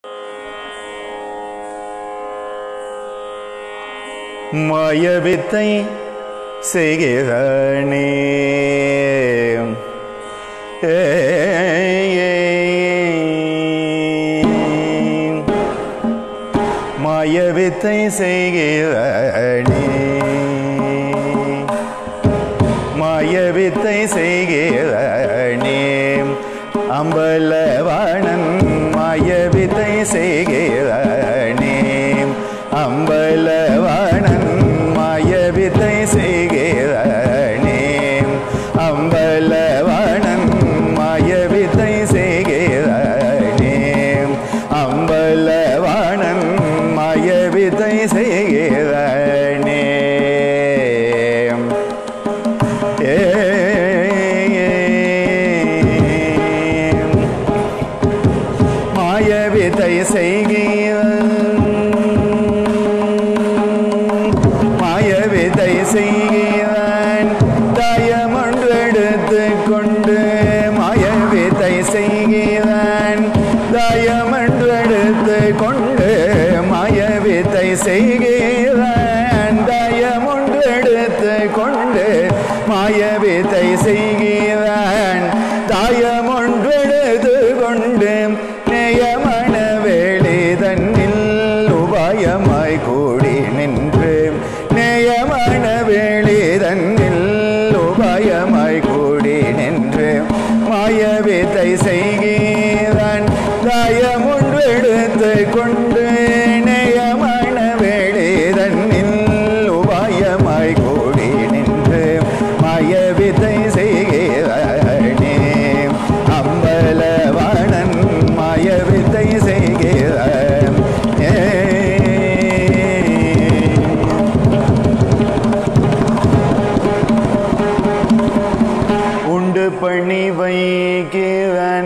மாயவித்தை செய்கிறானே மாயவித்தை செய்கிறானே மாயவித்தை செய்கிறானே அம்பலவாணன் மாயவித்தை செய்கிறானே அம்பலவாணன் மாயவித்தை செய்கிறானே அம்பலவாணன் மாயவித்தை செய்கிறானே அம்பலவாணன் மாயவித்தை செய்கிறானே மாயவித்தை செய்கிறான் மாயவித்தை செய்கிறான் தாயமொன்றெடுத்து கொண்டு மாயவித்தை செய்கிறான் தாயமொன்றெடுத்து கொண்டு மாயவித்தை செய்கிறான் தாயமொன்றெடுத்து கொண்டு மாயவித்தை செய்கிறான் தாயமொன்றெடுத்து கொண்டு நேயமன வேளை தன்னில் உபாயமாய் கூடி நின்று நேயமன வேளை தன்னில் உபாயமாய் கூடி நின்று மாயவித்தை செய்கிறான் தாயமொன்றெடுத்து கொண்டு நேயமன வேளை தன்னில் உபாயமாய் கூடி நின்று மாயவித்தை செய்கிறானே அம்பலவாணன் மாயவித்தை செய்கிறான் உண்டு பண்ணி வைக்கிறான்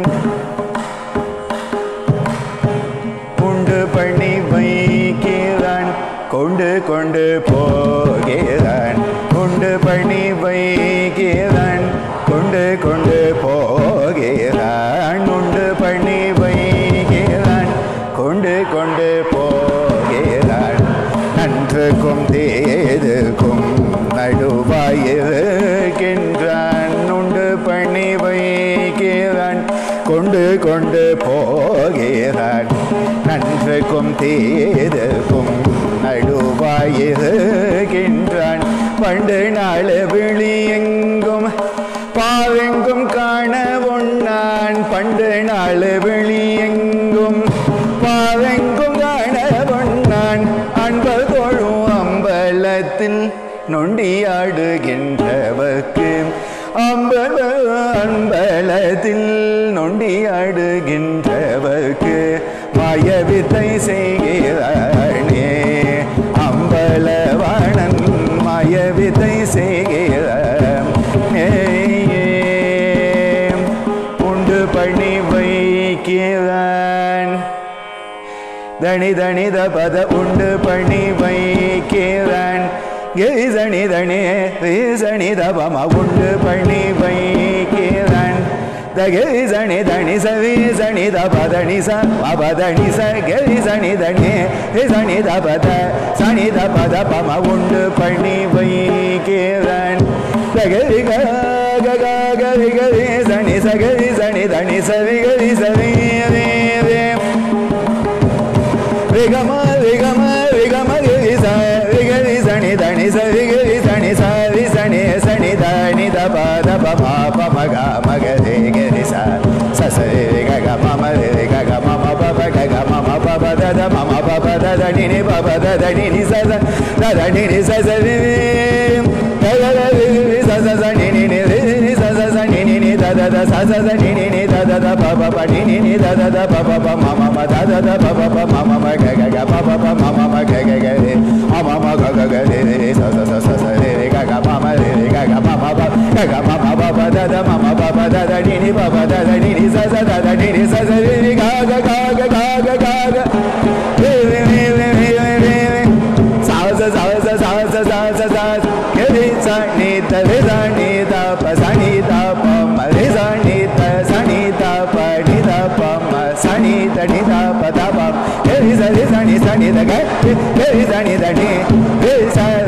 உண்டு பண்ணி வைக்கிறான் கொண்டு கொண்டு போகிறான் உண்டு பண்ணி வைக்கிறான் கொண்டு கொண்டு போகிறான் உண்டு பண்ணி வைக்கிறான் கொண்டு கொண்டு போகிறான் நன்றுக்கும் தீதுக்கும் நடுவாயிருக்கின்றான் உண்டு பண்ணி வைக்கிறான் கொண்டு கொண்டு போகிறான் நன்றுக்கும் தீதுக்கும் நடுவாயிருக்கின்றான் பண்டு நாள் வெளியெங்கும் பாவெங்கும் காண ஒண்ணான் பண்டு நாள் வெளியெங்கும் பாவெங்கும் காண ஒண்ணான் அன்பர் தொழும் அம்பலத்தில் நொண்டியாடுகின்றவர்க்கு அம்பலத்தில் நொண்டியாடுகின்றவர்க்கு மாயவித்தை செய்கிறானே அம்பலவாணன் மாயவித்தை செய்கிறான் உண்டு பண்ணி வைக்கிறான் தனி தனித பத உண்டு பண்ணி வைக்கிறான் கெரிசனி தனி ரீசனி தபம உண்டு பண்ணி வைக்கிறான் தகெரிசனி தனி சரீசனி தபதனி ச அபதனி ச கெரிசனி தனி ரிசனி தபத சனி தபத பம உண்டு பண்ணி வைக்கிறான் தகரி கரி கரி சனி சகரி சனி தனி சரி கரி சரி ரிகம ரிகம ரிகம கரி ச ரிகரி சனி தனி சரி கரி சனி சரி சனி சனி தனி தப தப ம மக மக ரே கரி ச சரி கக மம ரே கக மம பப கக மம பப தத மம பப தத நினி பப தத நினி ச தத நினி ச சரி கக ரி ச ச ச நினி நி ரி ச ச ச நினி நி தத த ச ச ச நினி நி தத த பப ப நினி நி தத த பப ப மம ம தத த பப ப மம ம கக க பப ப மம ம கக க ரி மம ம கக க ரி ச ச ச ச ரி கக மம ரி கக மம ப கக மம பப தத மம பப தத நினி பப தத நினி ச ச தத நினி ச ச ரி கக கக கக கக ரி ரி ரி ரி ரி சா ச சா ச சா ச சா ச சா ரி ச நி த ரி ச நி த ப ச நி த ப ம ரி ச நி த ச நி த ப நி த ப ம ச நி த நி த ப த ப க ரி சனி தனி ரி ச